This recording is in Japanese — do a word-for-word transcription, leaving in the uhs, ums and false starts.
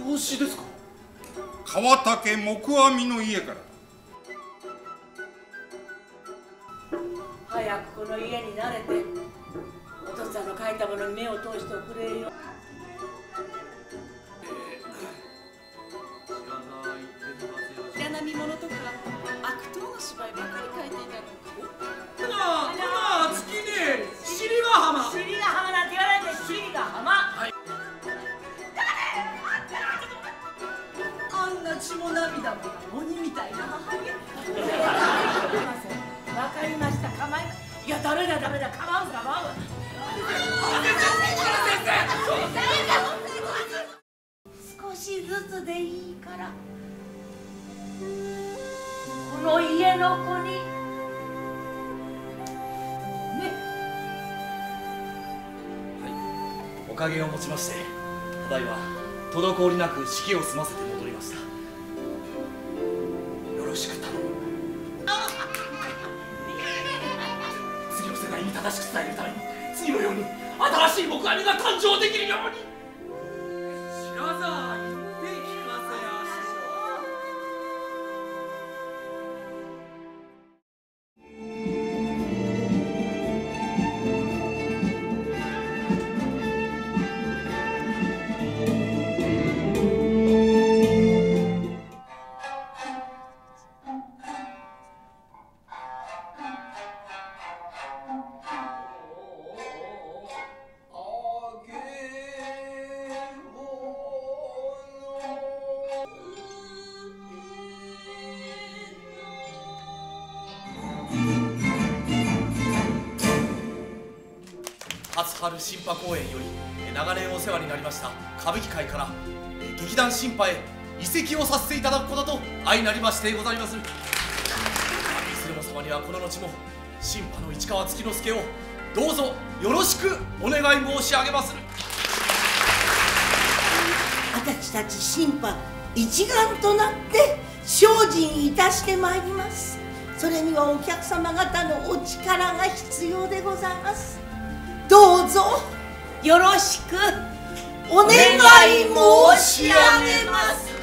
養子ですか？ 川竹木阿弥の家から。 早くこの家に慣れてお父さんの書いたものに目を通しておくれよ。 白波物とか悪党の芝居ばかり書いていたの。 なあ、なあ、月に尻ヶ浜。 尻ヶ浜なんて言わないで、尻ヶ浜。はい。 あんな血も涙も鬼みたいな母親。 わかりました、構いません。いや、ダメだダメだ、構う構う。少しずつでいいからこの家の子にね。 はい、おかげをもちましてただいま滞りなく式を済ませて戻りました。よろしく頼む。次の世代に正しく伝えるために次のように新しい木阿弥が誕生できるように。 白沢言って聞かせやしょ。 初春新派公演より長年お世話になりました歌舞伎界から劇団新派へ移籍をさせていただくことと相なりましてございまする。いずれも様にはこの後も新派の市川月之助をどうぞよろしくお願い申し上げまする。 私たち新派一丸となって精進いたしてまいります。それにはお客様方のお力が必要でございます。どうぞよろしくお願い申し上げます。